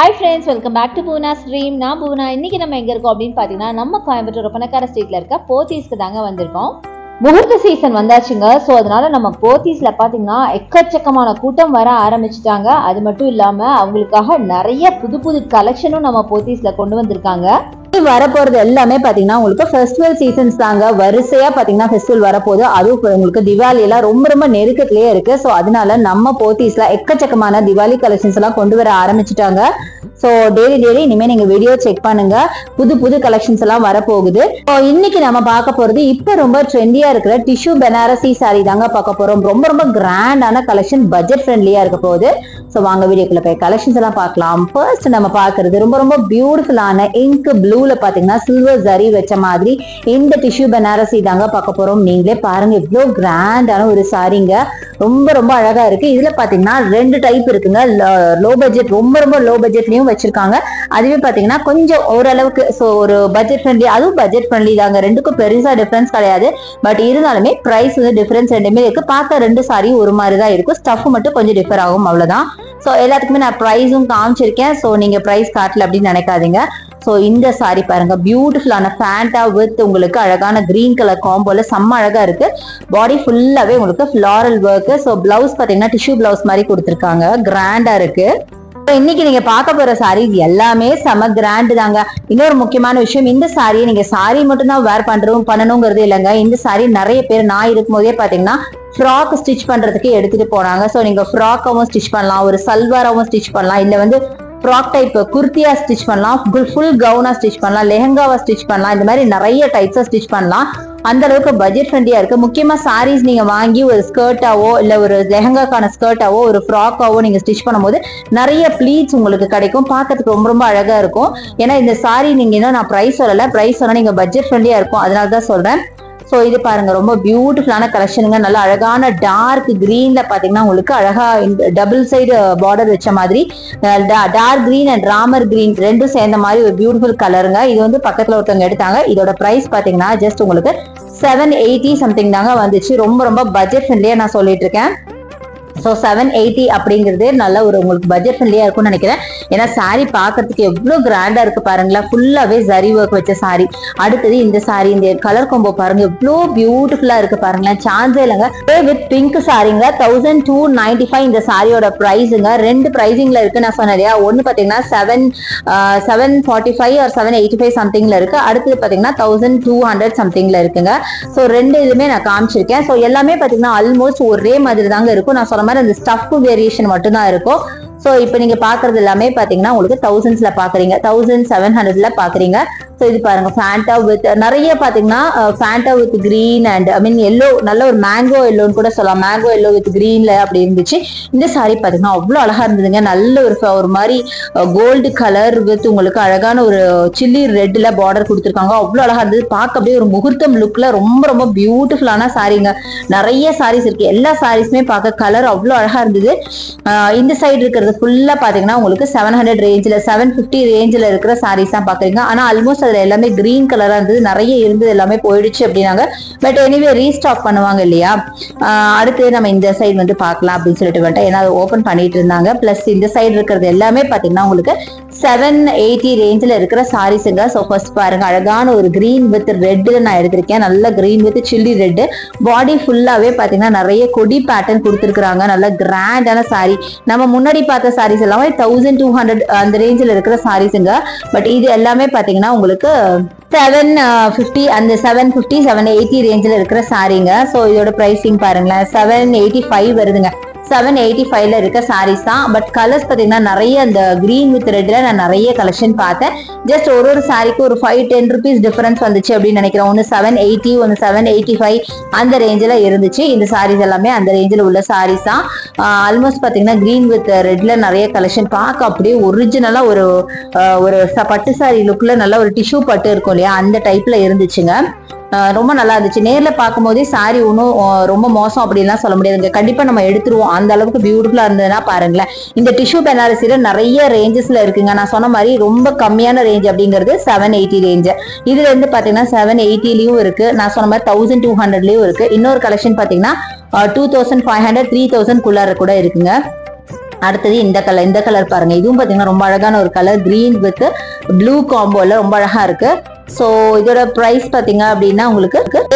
Hi friends, welcome back to Poona's Dream. நான் பூனா. இன்னைக்கு நம்ம எங்க இருக்கோம் அப்படின்னு பாத்தீங்கன்னா நம்ம கோயம்புத்தூர் பணக்கார ஸ்ட்ரீட்ல இருக்க போத்தீஸ்க்கு தாங்க வந்திருக்கோம். முகூர்த்த சீசன் வந்தாச்சுங்க. ஸோ அதனால நம்ம போத்தீஸ்ல பாத்தீங்கன்னா எக்கச்சக்கமான கூட்டம் வர ஆரம்பிச்சுட்டாங்க. அது மட்டும் இல்லாம அவங்களுக்காக நிறைய புது புது கலெக்ஷனும் நம்ம போத்தீஸ்ல கொண்டு வந்திருக்காங்க. வரப்போறது எல்லாமே பாத்தீங்கன்னா உங்களுக்கு ஃபெஸ்டிவல் சீசன்ஸ் தாங்க. வரிசையா பாத்தீங்கன்னா ஃபெஸ்டிவல் வரப்போகுது. அதுவும் உங்களுக்கு திவாலி எல்லாம் ரொம்ப ரொம்ப நெருக்கத்திலேயே இருக்கு. ஸோ அதனால நம்ம போத்தீஸ்ல எக்கச்சக்கமான திவாலி கலெக்ஷன்ஸ் எல்லாம் கொண்டு வர ஆரம்பிச்சுட்டாங்க. ஸோ டெய்லி இனிமே நீங்க வீடியோ செக் பண்ணுங்க. புது புது கலெக்ஷன்ஸ் எல்லாம் வரப்போகுது. ஸோ இன்னைக்கு நம்ம பார்க்க போறது இப்ப ரொம்ப ட்ரெண்டியா இருக்கிற டிஷ்யூ பனாரசி சாரி தாங்க பார்க்க போறோம். ரொம்ப ரொம்ப கிராண்டான கலெக்ஷன், பட்ஜெட் ஃப்ரெண்ட்லியா இருக்க போகுது. ஸோ வாங்க வீடியோக்குள்ள போய் கலெக்ஷன்ஸ் எல்லாம் பார்க்கலாம். ஃபர்ஸ்ட் நம்ம பார்க்கறது ரொம்ப ரொம்ப பியூட்டிஃபுல்லான இங்க் ப்ளூல பாத்தீங்கன்னா சில்வர் ஜரி வச்ச மாதிரி இந்த டிஷ்யூ பனாரசி தாங்க பார்க்க போறோம். நீங்களே பாருங்க எவ்வளவு கிராண்டான ஒரு சாரிங்க. ரொம்ப ரொம்ப அழகா இருக்கு. இதுல பாத்தீங்கன்னா ரெண்டு டைப் இருக்குங்க. லோ பட்ஜெட், ரொம்ப ரொம்ப லோ பட்ஜெட்லயும் வச்சிருக்காங்க. அதுவே பாத்தீங்கன்னா கொஞ்சம் ஓரளவுக்கு ஸோ ஒரு பட்ஜெட் ஃப்ரெண்ட்லி, அதுவும் பட்ஜெட் ஃப்ரெண்ட்லி தாங்க. ரெண்டுக்கும் பெருசா டிஃபரன்ஸ் கிடையாது. பட் இருந்தாலுமே பிரைஸ் வந்து டிஃபரன்ஸ் ரெண்டுமே இருக்கு. பார்க்க ரெண்டு சாரி ஒரு மாதிரி தான் இருக்கும். ஸ்டஃப் மட்டும் கொஞ்சம் டிஃபர் ஆகும், அவ்வளவுதான். ஸோ எல்லாத்துக்குமே நான் ப்ரைஸும் காமிச்சிருக்கேன். ஸோ நீங்க ப்ரைஸ் காட்டல அப்படின்னு நினைக்காதீங்க. ஸோ இந்த சாரி பாருங்க, பியூட்டிஃபுல்லான ஃபேண்டா வித் உங்களுக்கு அழகான கிரீன் கலர் காம்போல செம்ம அழகா இருக்கு. பாடி ஃபுல்லாவே உங்களுக்கு ஃபிளாரல் ஒர்க். ஸோ பிளவுஸ் பாத்தீங்கன்னா டிஷ்யூ பிளவுஸ் மாதிரி கொடுத்துருக்காங்க. கிராண்டா இருக்கு. இன்னைக்கு நீங்க பார்க்க போற சாரீஸ் எல்லாமே செம கிராண்ட் தாங்க. இன்னொரு முக்கியமான விஷயம், இந்த சாரியை நீங்க சாரி மட்டும் தான் வேர் பண்ணணுங்கிறது இல்லைங்க. இந்த சாரி நிறைய பேர் நான் இருக்கும் போதே பாத்தீங்கன்னா ஃப்ராக் ஸ்டிச் பண்றதுக்கு எடுத்துட்டு போனாங்க. ஸோ நீங்க ஃப்ராக்காவும் ஸ்டிச் பண்ணலாம், ஒரு சல்வாராவும் ஸ்டிச் பண்ணலாம், இல்ல வந்து ஃப்ராக் டைப் குர்த்தியா ஸ்டிச் பண்ணலாம், ஃபுல் கவுனா ஸ்டிச் பண்ணலாம், லெஹங்காவா ஸ்டிச் பண்ணலாம். இந்த மாதிரி நிறைய டைப்ஸா ஸ்டிச் பண்ணலாம். அந்த அளவுக்கு பட்ஜெட் ஃப்ரெண்ட்லியா இருக்கு. முக்கியமா சாரீஸ் நீங்க வாங்கி ஒரு ஸ்கர்ட்டாவோ இல்ல ஒரு லெஹங்காக்கான ஸ்கர்ட்டாவோ ஒரு ஃப்ராக்காவோ நீங்க ஸ்டிச் பண்ணும்போது நிறைய ப்ளீட்ஸ் உங்களுக்கு கிடைக்கும். பார்க்கறதுக்கு ரொம்ப ரொம்ப அழகா இருக்கும். ஏன்னா இந்த சாரி நீங்க இன்னும் நான் பிரைஸ் சொல்லல, பிரைஸ் சொன்னா நீங்க பட்ஜெட் ஃப்ரெண்ட்லியா இருக்கும், அதனாலதான் சொல்றேன். ஸோ இது பாருங்க, ரொம்ப பியூட்டிஃபுல்லான கலெக்ஷனுங்க. நல்ல அழகான டார்க் கிரீன்ல பாத்தீங்கன்னா உங்களுக்கு அழகா டபுள் சைடு பார்டர் வச்ச மாதிரி டார்க் கிரீன் அண்ட் ராமர் கிரீன் ரெண்டும் சேர்ந்த மாதிரி ஒரு பியூட்டிஃபுல் கலருங்க. இது வந்து பக்கத்துல ஒருத்தவங்க எடுத்தாங்க. இதோட பிரைஸ் பாத்தீங்கன்னா ஜஸ்ட் உங்களுக்கு 780 சம்திங் தாங்க வந்துச்சு. ரொம்ப ரொம்ப பட்ஜெட் ஃப்ரெண்ட்லியா நான் சொல்லிட்டு இருக்கேன். ஸோ 780 அப்படிங்கிறது நல்ல ஒரு உங்களுக்கு பட்ஜெட் ஃப்ரெண்ட்லியா இருக்கும்னு நினைக்கிறேன். ஏன்னா சாரி பார்க்கறதுக்கு எவ்வளவு கிராண்டா இருக்கு பாருங்களேன். ஃபுல்லாவே ஜரி ஒர்க் வச்ச சாரி. அடுத்தது இந்த சாரி, இந்த கலர் காம்போ பாருங்க எவ்வளோ பியூட்டிஃபுல்லா இருக்கு பாருங்களேன். சான்ஸே இல்லைங்க. வித் பிங்க் சாரிங்க. 1295 இந்த சாரியோட பிரைஸுங்க. ரெண்டு பிரைசிங்ல இருக்கு நான் சொன்னேன் இல்லையா. ஒன்னு பாத்தீங்கன்னா 745 ஆர் 785 சம்திங்ல இருக்கு. அடுத்தது பாத்தீங்கன்னா 1200 சம்திங்ல இருக்குங்க. ஸோ ரெண்டு இதுமே நான் காமிச்சிருக்கேன். ஸோ எல்லாமே பாத்தீங்கன்னா ஆல்மோஸ்ட் ஒரே மாதிரி தாங்க இருக்கும். நான் சொன்ன மாதிரி அந்த ஸ்டஃப் வேரியேஷன் மட்டும் தான் இருக்கும். ஸோ இப்போ நீங்க பாக்குறது எல்லாமே பாத்தீங்கன்னா உங்களுக்கு தௌசண்ட்ஸ்ல பாக்குறீங்க, 1700ல பாக்குறீங்க. ஸோ இது பாருங்க, ஃபேண்டா வித் நிறைய பாத்தீங்கன்னா Fanta with green and I mean yellow, நல்ல ஒரு மேங்கோ எல்லோன்னு கூட சொல்லலாம். மேங்கோ எல்லோ வித் கிரீன்ல அப்படி இருந்துச்சு. இந்த சாரி பாத்தீங்கன்னா அவ்வளோ அழகா இருந்ததுங்க. நல்ல ஒரு மாதிரி கோல்டு கலர் வித் உங்களுக்கு அழகான ஒரு சில்லி ரெட்ல பார்டர் கொடுத்துருக்காங்க. அவ்வளோ அழகா இருந்தது. பார்க்க அப்படியே ஒரு முகூர்த்தம் லுக்ல ரொம்ப ரொம்ப பியூட்டிஃபுல்லான சாரிங்க. நிறைய சாரீஸ் இருக்கு. எல்லா சாரீஸுமே பார்க்க கலர் அவ்வளோ அழகா இருந்தது. இந்த சைடு இருக்கிறது ஃபுல்லா பாத்தீங்கன்னா உங்களுக்கு 700 ரேஞ்சில் 750 ரேஞ்சில் இருக்கிற சாரீஸ் தான் பாக்குறீங்க. ஆனா ஆல்மோஸ்ட் அதுல எல்லாமே கிரீன் கலரா இருந்தது. நிறைய இருந்தது எல்லாமே போயிடுச்சு அப்படின்னாங்க. பட் எனிவே ரீஸ்டாக் பண்ணுவாங்க இல்லையா. அடுத்து நம்ம இந்த சைடு வந்து பார்க்கலாம் அப்படின்னு சொல்லிட்டு வந்துட்டேன். ஏன்னா அதை ஓபன் பண்ணிட்டு இருந்தாங்க. பிளஸ் இந்த சைடு இருக்கிறது எல்லாமே பாத்தீங்கன்னா உங்களுக்கு 780 ரேஞ்சில் இருக்கிற சாரீஸுங்க. ஸோ ஃபர்ஸ்ட் பாருங்க, அழகான ஒரு கிரீன் வித் ரெட் நான் எடுத்திருக்கேன். நல்ல green with chilli red. Body ஃபுல்லாவே பாத்தீங்கன்னா நிறைய கொடி பேட்டர்ன் கொடுத்துருக்காங்க. நல்ல கிராண்டான சாரி. நம்ம முன்னாடி பார்த்த சாரீஸ் எல்லாமே 1200 அந்த ரேஞ்சில் இருக்கிற சாரீஸுங்க. பட் இது எல்லாமே பாத்தீங்கன்னா உங்களுக்கு 750 அந்த 750 780 ரேஞ்சில் இருக்கிற சாரீங்க. ஸோ இதோட பிரைசிங் பாருங்களேன், 785 வருதுங்க. 785ல இருக்க சாரீஸ் தான். பட் கலர்ஸ் பாத்தீங்கன்னா நிறைய அந்த கிரீன் வித் ரெட்ல நான் நிறைய கலெக்ஷன் பார்த்தேன். ஜஸ்ட் ஒரு சாரிக்கு ஒரு 5-10 ருபீஸ் டிஃபரன்ஸ் வந்துச்சு அப்படின்னு நினைக்கிறேன். ஒன்னு 780, ஒன்னு 785 அந்த ரேஞ்சில இருந்துச்சு. இந்த சாரீஸ் எல்லாமே அந்த ரேஞ்சில் உள்ள சாரீஸ் தான். ஆல்மோஸ்ட் பாத்தீங்கன்னா கிரீன் வித் ரெட்ல நிறைய கலெக்ஷன் பார்க்க அப்படியே ஒரிஜினலா ஒரு பட்டு சாரி லுக்ல நல்ல ஒரு டிஷ்யூ பட்டு இருக்கும் இல்லையா, அந்த டைப்ல இருந்துச்சுங்க. ரொம்ப நல்லா இருந்துச்சு. நேர்ல பார்க்கும் போதே சாரி ஒன்றும் ரொம்ப மோசம் அப்படின்லாம் சொல்ல முடியாதுங்க. கண்டிப்பா நம்ம எடுத்துருவோம். அந்த அளவுக்கு பியூட்டிஃபுல்லா இருந்ததுன்னா பாருங்களேன். இந்த டிஷ்யூ பனாரசில நிறைய ரேஞ்சஸ்ல இருக்குங்க. நான் சொன்ன மாதிரி ரொம்ப கம்மியான ரேஞ்ச் அப்படிங்கிறது 780 ரேஞ்ச். இதுல இருந்து பாத்தீங்கன்னா 780லயும் இருக்கு. நான் சொன்ன மாதிரி 1200லயும் இருக்கு. இன்னொரு கலெக்ஷன் பாத்தீங்கன்னா 2500 3000 குள்ளார கூட இருக்குங்க. அடுத்தது இந்த கலர் பாருங்க, இதுவும் பாத்தீங்கன்னா ரொம்ப அழகான ஒரு கலர், கிரீன் வித் ப்ளூ காம்போல ரொம்ப அழகா இருக்கு. ஸோ இதோட ப்ரைஸ் பார்த்தீங்க அப்படின்னா உங்களுக்கு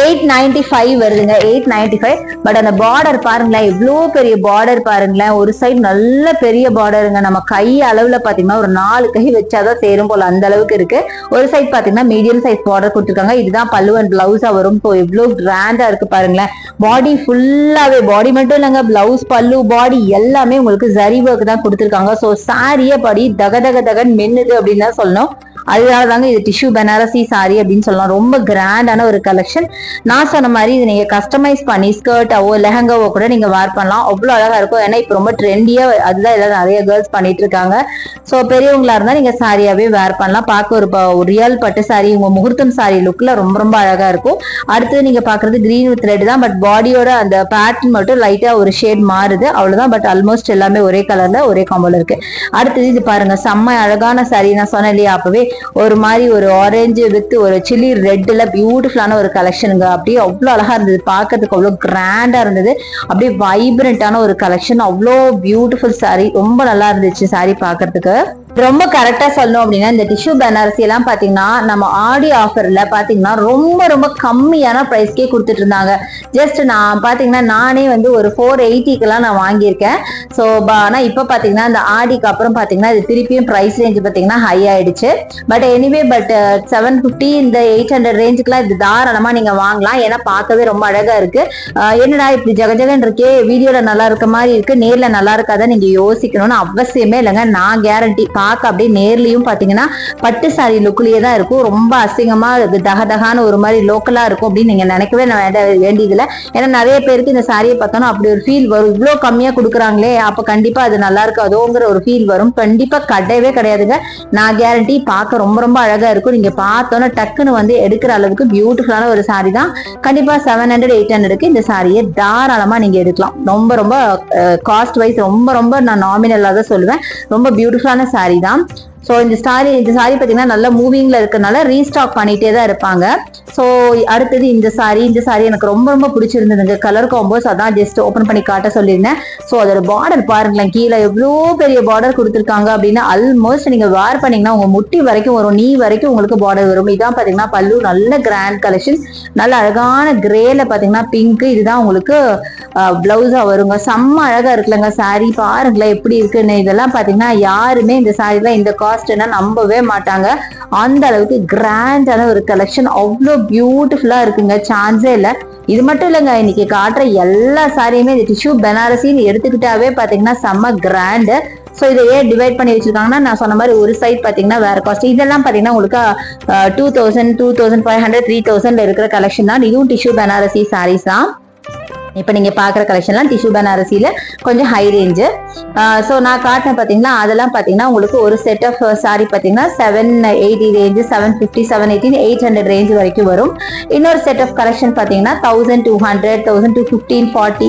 895 வருதுங்க, 895. பட் அந்த பார்டர் பாருங்களேன், எவ்வளோ பெரிய பார்டர் பாருங்களேன். ஒரு சைடு நல்ல பெரிய பார்டருங்க, நம்ம கை அளவில் பார்த்தீங்கன்னா ஒரு 4 கை வச்சாதான் சேரும் போல அந்த அளவுக்கு இருக்கு. ஒரு சைடு பார்த்தீங்கன்னா மீடியம் சைஸ் பார்டர் கொடுத்துருக்காங்க. இதுதான் பல்லு அண்ட் பிளவுஸா வரும். ஸோ எவ்வளோ கிராண்டா இருக்கு பாருங்களேன். பாடி ஃபுல்லாவே, பாடி மட்டும் இல்லைங்க, பிளவுஸ் பல்லு பாடி எல்லாமே உங்களுக்கு ஜரி ஒர்க் தான் கொடுத்துருக்காங்க. ஸோ சாரியே படி தக தக தகன்னு மென்னுது அப்படின்னு தான் சொல்லணும். அதனால தாங்க இது டிஷ்யூ பனாரசி சாரி அப்படின்னு சொல்லலாம். ரொம்ப கிராண்டான ஒரு கலெக்ஷன். நான் சொன்ன மாதிரி இது நீங்க கஸ்டமைஸ் பண்ணி ஸ்கர்ட்டாவோ லெஹங்காவோ கூட நீங்க வேர் பண்ணலாம், அவ்வளோ அழகா இருக்கும். ஏன்னா இப்போ ரொம்ப ட்ரெண்டியா அதுதான் எல்லாரும் நிறைய கேர்ள்ஸ் பண்ணிட்டு இருக்காங்க. ஸோ பெரியவங்களா இருந்தா நீங்க சாரியாவே வேர் பண்ணலாம். பார்க்க ஒரு ரியல் பட்டு சாரி, உங்க முகூர்த்தம் சாரி லுக்ல ரொம்ப ரொம்ப அழகா இருக்கும். அடுத்து நீங்க பாக்குறது கிரீன் வித் ரெட் தான், பட் பாடியோட அந்த பேட்டர்ன் மட்டும் லைட்டா ஒரு ஷேட் மாறுது, அவ்வளவுதான். பட் ஆல்மோஸ்ட் எல்லாமே ஒரே கலர்ல ஒரே காம்போல இருக்கு. அடுத்தது இது பாருங்க, செம்ம அழகான சாரி. நான் சொன்னேன் இல்லையா அப்பவே, ஒரு மாதிரி ஒரு ஆரஞ்சு வித் ஒரு சில்லி ரெட்ல பியூட்டிஃபுல்லான ஒரு கலெக்ஷனுங்க. அப்படியே அவ்வளோ அழகா இருந்தது, பார்க்கறதுக்கு அவ்வளோ கிராண்டா இருந்தது. அப்படியே வைப்ரண்டான ஒரு கலெக்ஷன், அவ்வளோ பியூட்டிஃபுல் சாரி, ரொம்ப நல்லா இருந்துச்சு சாரி பார்க்கறதுக்கு. ரொம்ப கரெக்டா சொல்லணும் அப்படின்னா இந்த டிஷ்யூ பனாரசி எல்லாம் பாத்தீங்கன்னா நம்ம ஆடி ஆஃபர்ல பாத்தீங்கன்னா ரொம்ப ரொம்ப கம்மியான பிரைஸ்க்கே கொடுத்துட்டு இருந்தாங்க. ஜஸ்ட் நான் பாத்தீங்கன்னா நானே வந்து ஒரு 480க்கெல்லாம் நான் வாங்கியிருக்கேன். ஸோ ஆனா இப்ப பாத்தீங்கன்னா இந்த ஆடிக்கு அப்புறம் பாத்தீங்கன்னா இது திருப்பியும் பிரைஸ் ரேஞ்ச் பாத்தீங்கன்னா ஹை ஆயிடுச்சு. பட் எனிவே 750 இந்த 800 ரேஞ்சுக்குலாம் இது தாராளமா நீங்க வாங்கலாம். ஏன்னா பார்க்கவே ரொம்ப அழகா இருக்கு. என்னடா இப்படி ஜகஜகன் இருக்கே, வீடியோல நல்லா இருக்க மாதிரி இருக்கு, நேர்ல நல்லா இருக்காதான் நீங்க யோசிக்கணும்னு அவசியமே இல்லைங்க. நான் கேரண்டி பார்க்க அப்படியே நேர்லயும் பாத்தீங்கன்னா பட்டு சாரி லுக்லயே தான் இருக்கும். ரொம்ப அசிங்கமா தகதகான ஒரு மாதிரி லோக்கலா இருக்கும் அப்படின்னு நீங்க நினைக்கவே வேண்டியதில்லை. ஏன்னா நிறைய பேருக்கு இந்த சாரியை பார்த்தோம்னா அப்படி ஒரு ஃபீல் வரும், இவ்வளவு கம்மியா கொடுக்குறாங்களே அப்ப கண்டிப்பா அது நல்லா இருக்காதோங்கிற ஒரு ஃபீல் வரும். கண்டிப்பா கிடையவே கிடையாதுங்க, நான் கேரண்டி. பார்க்க ரொம்ப ரொம்ப அழகா இருக்கும். நீங்க பார்த்தோன்னா டக்குன்னு வந்து எடுக்கிற அளவுக்கு பியூட்டிஃபுல்லான ஒரு சாரி தான். கண்டிப்பா 700 800க்கு இந்த சாரியை தாராளமா நீங்க எடுக்கலாம். ரொம்ப ரொம்ப காஸ்ட் வைஸ் ரொம்ப ரொம்ப நான் நாமினலா தான் சொல்லுவேன். ரொம்ப பியூட்டிஃபுல்லான சாரி தான். ஸோ இந்த சாரி பார்த்தீங்கன்னா நல்ல மூவிங்ல இருக்கிறதுனால ரீஸ்டாக் பண்ணிட்டே தான் இருப்பாங்க. ஸோ அடுத்தது இந்த சாரி எனக்கு ரொம்ப ரொம்ப பிடிச்சிருந்ததுங்க. கலர் காம்போஸ் அதான் ஜஸ்ட் ஓப்பன் பண்ணி காட்ட சொல்லியிருந்தேன். ஸோ அதோட பார்டர் பாருங்களேன், கீழே எவ்வளோ பெரிய பார்டர் கொடுத்துருக்காங்க அப்படின்னா ஆல்மோஸ்ட் நீங்க வேர் பண்ணீங்கன்னா உங்க முட்டி வரைக்கும் வரும், நீ வரைக்கும் உங்களுக்கு பார்டர் வரும். இதான் பாத்தீங்கன்னா பல்லு, நல்ல கிராண்ட் கலெக்ஷன், நல்ல அழகான கிரேல பாத்தீங்கன்னா பிங்க். இதுதான் உங்களுக்கு பிளவுஸா வருங்க. செம்ம அழகா இருக்குல்லங்க சாரி, பாருங்களேன் எப்படி இருக்குன்னு. இதெல்லாம் பாத்தீங்கன்னா யாருமே இந்த சாரிலாம் இந்த காஸ்ட்னா நம்பவே மாட்டாங்க. அந்த அளவுக்கு கிராண்டான ஒரு கலெக்ஷன், அவ்வளோ பியூட்டிஃபுல்லா இருக்குங்க, சான்ஸே இல்லை. இது மட்டும் இல்லைங்க, இன்னைக்கு காட்டுற எல்லா சாரியுமே இந்த டிஷ்யூ பனாரசின்னு எடுத்துக்கிட்டாவே பாத்தீங்கன்னா செம்ம கிராண்டு. ஸோ இதை ஏன் டிவைட் பண்ணி வச்சிருக்காங்கன்னா நான் சொன்ன மாதிரி ஒரு சைட் பாத்தீங்கன்னா வேற காஸ்ட். இதெல்லாம் பாத்தீங்கன்னா உங்களுக்கு 2000 2500 3000 இருக்கிற கலெக்ஷன் தான். இதுவும் டிஷ்யூ பனாரசி சாரீஸ் தான். இப்போ நீங்க பாக்குற கலெக்ஷன்லாம் டிஷ்யூ பனாரசியில கொஞ்சம் ஹை ரேஞ்சு. ஸோ நான் காட்டினேன் பாத்தீங்களா, அதெல்லாம் பாத்தீங்கன்னா உங்களுக்கு ஒரு செட் ஆஃப் சாரி பாத்தீங்கன்னா 780 ரேஞ்சு, 750 780 800 ரேஞ்ச் வரைக்கும் வரும். இன்னொரு செட் ஆஃப் கலெக்ஷன் பாத்தீங்கன்னா 1200 1215 40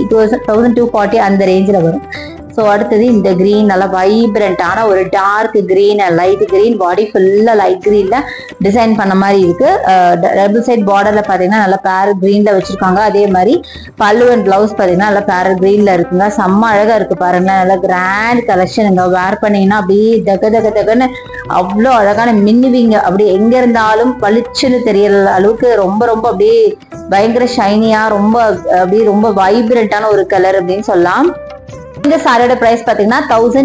1240 அந்த ரேஞ்சில் வரும். ஸோ அடுத்தது இந்த கிரீன், நல்லா வைப்ரண்டான ஒரு dark green, light green, body ஃபுல்லா லைட் கிரீன்ல டிசைன் பண்ண மாதிரி இருக்கு. டபுள் சைட் பார்டர்ல பாத்தீங்கன்னா நல்லா பேரட் கிரீன்ல வச்சிருக்காங்க. அதே மாதிரி பல்லு அண்ட் பிளவுஸ் பாத்தீங்கன்னா நல்லா பேரட் கிரீன்ல இருக்குங்க. செம்ம அழகா இருக்கு பாருங்க, நல்லா கிராண்ட் கலெக்ஷன். இங்க வேர் பண்ணீங்கன்னா அப்படியே தக தக தகன்னு அவ்வளோ அழகான மின்னுவீங்க. அப்படி எங்க இருந்தாலும் பளிச்சுன்னு தெரியற அளவுக்கு ரொம்ப ரொம்ப அப்படியே பயங்கர ஷைனியா, ரொம்ப அப்படியே ரொம்ப வைப்ரண்டான ஒரு கலர் அப்படின்னு சொல்லலாம். இந்த சாரியோட பிரைஸ் பாத்தீங்கன்னா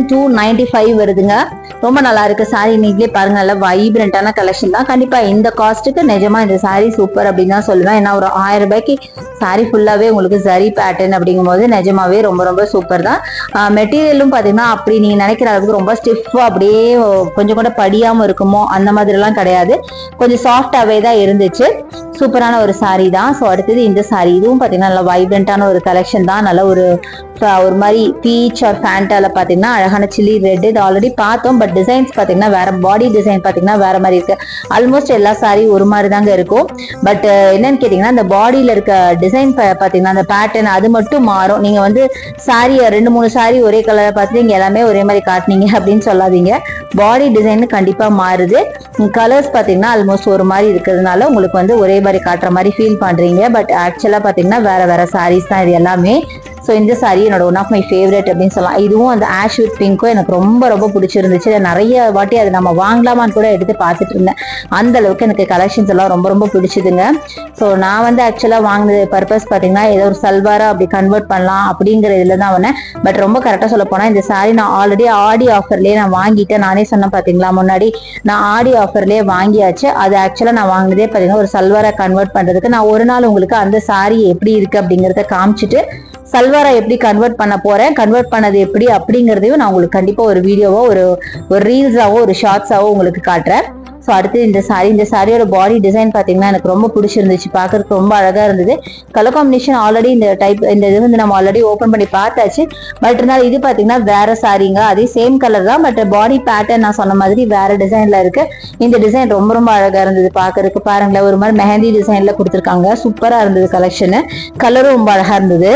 1295 வருதுங்க. ரொம்ப நல்லா இருக்கு சாரி, நீங்களே பாருங்க, நல்லா வைப்ரண்டான கலெக்ஷன் தான். கண்டிப்பா இந்த காஸ்ட்டுக்கு நிஜமா இந்த சாரி சூப்பர் அப்படின்னு தான் சொல்லுவேன். ஏன்னா ஒரு 1000 ரூபாய்க்கு சாரி ஃபுல்லாவே உங்களுக்கு ஜரி பேட்டர்ன் அப்படிங்கும் போது நிஜமாவே ரொம்ப ரொம்ப சூப்பர் தான். மெட்டீரியலும் பாத்தீங்கன்னா அப்படி நீங்க நினைக்கிற அளவுக்கு ரொம்ப ஸ்டிஃபா அப்படியே கொஞ்சம் கூட படியாம இருக்குமோ அந்த மாதிரி எல்லாம் கிடையாது, கொஞ்சம் சாஃப்டாவே தான் இருந்துச்சு. சூப்பரான ஒரு சாரி தான். ஸோ அடுத்தது இந்த சாரி, இதுவும் பாத்தீங்கன்னா நல்லா வைப்ரண்டான ஒரு கலெக்ஷன் தான். நல்ல ஒரு மாதிரி பீச் ஆர் ஃபேண்டால பாத்தீங்கன்னா அழகான சில்லி ரெட், இது ஆல்ரெடி பார்த்தோம். பட் டிசைன்ஸ் பாத்தீங்கன்னா வேற, பாடி டிசைன் பாத்தீங்கன்னா வேற மாதிரி இருக்கு. ஆல்மோஸ்ட் எல்லா சாரி ஒரு மாதிரி தாங்க இருக்கும். பட் என்னன்னு கேட்டீங்கன்னா இந்த பாடியில இருக்க டிசைன் பாத்தீங்கன்னா அந்த பேட்டர்ன் அது மட்டும் மாறும். நீங்க வந்து சாரி 2-3 சாரி ஒரே கலரை பார்த்துட்டு நீங்க எல்லாமே ஒரே மாதிரி காட்டினீங்க அப்படின்னு சொல்லாதீங்க. பாடி டிசைன் கண்டிப்பா மாறுது. கலர்ஸ் பாத்தீங்கன்னா ஆல்மோஸ்ட் ஒரு மாதிரி இருக்கிறதுனால உங்களுக்கு வந்து ஒரே மாதிரி காட்டுற மாதிரி ஃபீல் பண்றீங்க. பட் ஆக்சுவலா பாத்தீங்கன்னா வேற வேற சாரீஸ் தான் இது எல்லாமே. ஸோ இந்த சாரி என்னோட ஒன் ஆஃப் மை ஃபேவரட் அப்படின்னு சொல்லலாம். இதுவும் அந்த ஆஷ் வித் பிங்க்கும் எனக்கு ரொம்ப ரொம்ப பிடிச்சிருந்துச்சு. நிறைய வாட்டி அது நம்ம வாங்கலாமான்னு கூட எடுத்து பார்த்துட்டு இருந்தேன். அந்த அளவுக்கு எனக்கு கலெக்ஷன்ஸ் எல்லாம் ரொம்ப ரொம்ப பிடிச்சதுங்க. ஸோ நான் வந்து ஆக்சுவலாக வாங்கினது பர்பஸ் பார்த்தீங்கன்னா ஏதோ ஒரு சல்வாரா அப்படி கன்வெர்ட் பண்ணலாம் அப்படிங்கிற இதில் தான் வந்தேன். பட் ரொம்ப கரெக்டாக சொல்ல போனால் இந்த சாரி நான் ஆல்ரெடி ஆடி ஆஃபர்லேயே நான் வாங்கிட்டேன். நானே சொன்னேன் பார்த்தீங்களா முன்னாடி, நான் ஆடி ஆஃபர்லேயே வாங்கியாச்சு. அது ஆக்சுவலாக நான் வாங்கினதே பார்த்தீங்கன்னா ஒரு சல்வாரா கன்வெர்ட் பண்ணுறதுக்கு. நான் ஒரு நாள் உங்களுக்கு அந்த சாரி எப்படி இருக்கு அப்படிங்கிறத காமிச்சிட்டு சல்வாரா எப்படி கன்வெர்ட் பண்ண போறேன், கன்வெர்ட் பண்ணது எப்படி அப்படிங்கிறதையும் நான் உங்களுக்கு கண்டிப்பா ஒரு வீடியோவோ ஒரு ரீல்ஸாவோ ஒரு ஷார்ட்ஸாவோ உங்களுக்கு காட்டுறேன். ஸோ அடுத்து இந்த சாரியோட பாடி டிசைன் பார்த்தீங்கன்னா எனக்கு ரொம்ப பிடிச்சிருந்துச்சு. பார்க்கறதுக்கு ரொம்ப அழகா இருந்தது. கலர் காம்பினேஷன் ஆல்ரெடி இந்த இது வந்து நம்ம ஆல்ரெடி ஓப்பன் பண்ணி பார்த்தாச்சு. பட் இருந்தாலும் இது பார்த்தீங்கன்னா வேற சாரிங்க, அதே சேம் கலர் தான். பட் பாடி பேட்டர்ன் நான் சொன்ன மாதிரி வேற டிசைன்ல இருக்கு. இந்த டிசைன் ரொம்ப ரொம்ப அழகா இருந்தது பார்க்கறதுக்கு. பாருங்களேன், ஒரு மாதிரி மெஹந்தி டிசைன்ல கொடுத்துருக்காங்க. சூப்பரா இருந்தது கலெக்ஷன். கலரும் ரொம்ப அழகா இருந்தது.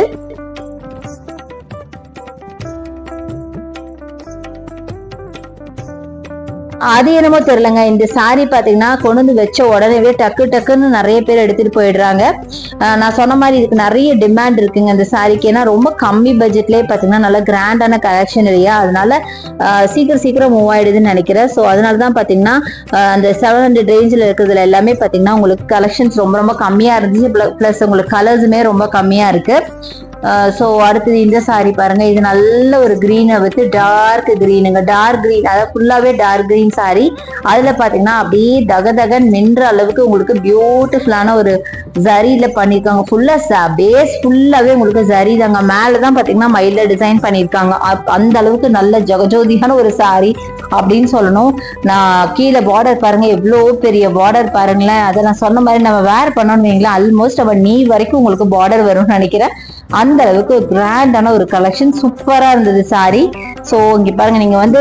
அது என்னமோ தெரியலங்க, இந்த சாரி பாத்தீங்கன்னா கொண்டு வந்து வச்ச உடனே டக்குன்னு நிறைய பேர் எடுத்துட்டு போயிடுறாங்க. நான் சொன்ன மாதிரி இதுக்கு நிறைய டிமாண்ட் இருக்குங்க இந்த சாரிக்கு. ஏன்னா ரொம்ப கம்மி பட்ஜெட்லயே பாத்தீங்கன்னா நல்ல கிராண்டான கலெக்ஷன் இல்லையா, அதனால சீக்கிரம் மூவ் ஆயிடுதுன்னு நினைக்கிறேன். ஸோ அதனாலதான் பாத்தீங்கன்னா அந்த 700 ரேஞ்சில் இருக்கிறதுல எல்லாமே பாத்தீங்கன்னா உங்களுக்கு கலெக்ஷன்ஸ் ரொம்ப ரொம்ப கம்மியா இருந்துச்சு. பிளஸ் உங்களுக்கு கலர்ஸுமே ரொம்ப கம்மியா இருக்கு. ஸோ அடுத்தது இந்த சாரி பாருங்க, இது நல்ல ஒரு கிரீனை வித் டார்க் கிரீனுங்க. டார்க் கிரீன், அதாவது ஃபுல்லாவே டார்க் கிரீன் சாரி. அதுல பாத்தீங்கன்னா அப்படியே தகதகன் மின்ற அளவுக்கு உங்களுக்கு பியூட்டிஃபுல்லான ஒரு ஜரியில பண்ணிருக்காங்க. பேஸ் ஃபுல்லாவே உங்களுக்கு ஜரி தாங்க. மேலதான் பாத்தீங்கன்னா மயில டிசைன் பண்ணிருக்காங்க. அந்த அளவுக்கு நல்ல ஜகஜோதியான ஒரு சாரி அப்படின்னு சொல்லணும். நான் கீழே பார்டர் பாருங்க, எவ்வளவு பெரிய பார்டர் பாருங்களேன். அதை நான் சொன்ன மாதிரி நம்ம வேர் பண்ணோம்னு வைங்களேன், ஆல்மோஸ்ட் அவன் நீ வரைக்கும் உங்களுக்கு பார்டர் வரும்னு நினைக்கிறேன். அந்த அளவுக்கு ஒரு கிராண்டான ஒரு கலெக்ஷன், சூப்பரா இருந்தது சாரி. ஸோ இங்க பாருங்க, நீங்க வந்து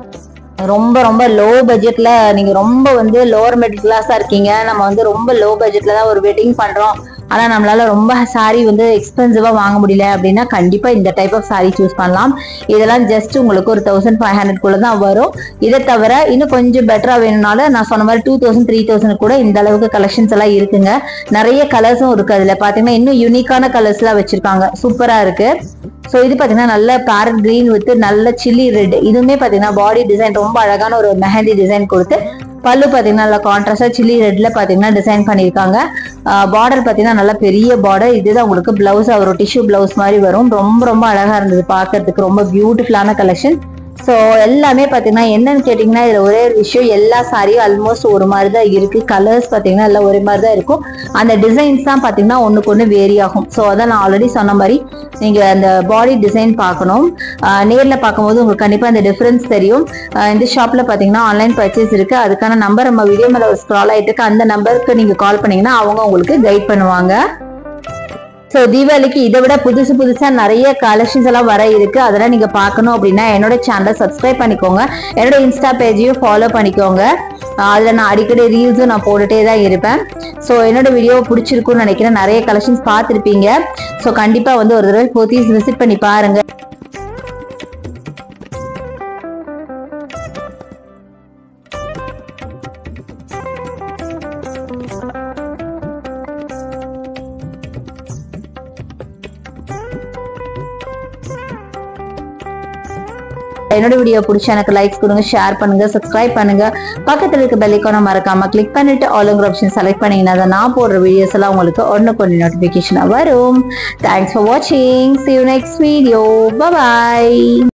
ரொம்ப ரொம்ப லோ பட்ஜெட்ல, நீங்க ரொம்ப வந்து லோவர் மிடில் கிளாஸா இருக்கீங்க, நம்ம வந்து ரொம்ப லோ பட்ஜெட்ல தான் ஒரு வெட்டிங் பண்றோம், ஆனா நம்மளால ரொம்ப சாரி வந்து எக்ஸ்பென்சிவா வாங்க முடியல அப்படின்னா கண்டிப்பா இந்த டைப் ஆஃப் சாரி சூஸ் பண்ணலாம். இதெல்லாம் ஜஸ்ட் உங்களுக்கு ஒரு 1500 குள்ள தான் வரும். இதை தவிர இன்னும் கொஞ்சம் பெட்டரா வேணும்னாலும் நான் சொன்ன மாதிரி 2000 3000 கூட இந்த அளவுக்கு கலெக்ஷன்ஸ் எல்லாம் இருக்குங்க. நிறைய கலர்ஸும் இருக்கு. அதுல பாத்தீங்கன்னா இன்னும் யூனிக்கான கலர்ஸ் எல்லாம் வச்சிருக்காங்க, சூப்பரா இருக்கு. ஸோ இது பாத்தீங்கன்னா நல்ல பேரட் கிரீன் வித் நல்ல சில்லி ரெட். இதுவுமே பாத்தீங்கன்னா பாடி டிசைன் ரொம்ப அழகான ஒரு மெஹந்தி டிசைன் கொடுத்து, பல்லு பாத்தீங்கன்னா நல்லா கான்ட்ராஸ்டா சில்லி ரெட்ல பாத்தீங்கன்னா டிசைன் பண்ணிருக்காங்க. பார்டர் பாத்தீங்கன்னா நல்ல பெரிய பார்டர். இதுதான் உங்களுக்கு பிளவுஸ், ஒரு டிஷ்யூ பிளவுஸ் மாதிரி வரும். ரொம்ப ரொம்ப அழகா இருந்தது பார்க்கறதுக்கு, ரொம்ப பியூட்டிஃபுல்லான கலெக்ஷன். ஸோ எல்லாமே பாத்தீங்கன்னா என்னன்னு கேட்டீங்கன்னா இதுல ஒரே ஒரு விஷயம், எல்லா சாரியும் ஆல்மோஸ்ட் ஒரு மாதிரி தான் இருக்கு. கலர்ஸ் பாத்தீங்கன்னா எல்லாம் ஒரே மாதிரி தான் இருக்கும். அந்த டிசைன்ஸ் தான் பாத்தீங்கன்னா ஒண்ணுக்கு ஒண்ணு வேரி ஆகும். ஸோ அதான் நான் ஆல்ரெடி சொன்ன மாதிரி நீங்க அந்த பாடி டிசைன் பார்க்கணும். நேர்ல பார்க்கும்போது உங்களுக்கு கண்டிப்பா அந்த டிஃபரன்ஸ் தெரியும். இந்த ஷாப்ல பாத்தீங்கன்னா ஆன்லைன் பர்ச்சேஸ் இருக்கு. அதுக்கான நம்பர் நம்ம வீடியோ மேல ஸ்க்ரால் ஆயிட்டு இருக்கு. அந்த நம்பருக்கு நீங்க கால் பண்ணீங்கன்னா அவங்க உங்களுக்கு கைட் பண்ணுவாங்க. ஸோ தீபாவளிக்கு இதை விட புதுசா நிறைய கலெக்ஷன்ஸ் எல்லாம் வர இருக்கு. அதெல்லாம் நீங்க பார்க்கணும் அப்படின்னா என்னோட சேனலை சப்ஸ்கிரைப் பண்ணிக்கோங்க, என்னோட இன்ஸ்டா பேஜையும் ஃபாலோ பண்ணிக்கோங்க. அதுல நான் அடிக்கடி ரீல்ஸும் நான் போட்டுட்டே தான் இருப்பேன். ஸோ என்னோட வீடியோ பிடிச்சிருக்குன்னு நினைக்கிறேன். நிறைய கலெக்ஷன்ஸ் பார்த்துருப்பீங்க. ஸோ கண்டிப்பா வந்து ஒரு தடவை போத்தீஸ் விசிட் பண்ணி பாருங்க. என்னோட வீடியோ பிடிச்சா எனக்கு லைக்ஸ் கொடுங்க, ஷேர் பண்ணுங்க, சப்ஸ்கிரைப் பண்ணுங்க. பக்கத்துல இருக்க பெல் ஐகானை மறக்காம கிளிக் பண்ணிட்டு ஆல்ங்கிற ஆப்ஷன் செலக்ட் பண்ணீங்கன்னா நான் போடுற வீடியோஸ் எல்லாம் உங்களுக்கு ஒன்னுக்கு நோட்டிபிகேஷன் வரும். தேங்க்ஸ் ஃபார் வாட்சிங். See you next video. Bye bye.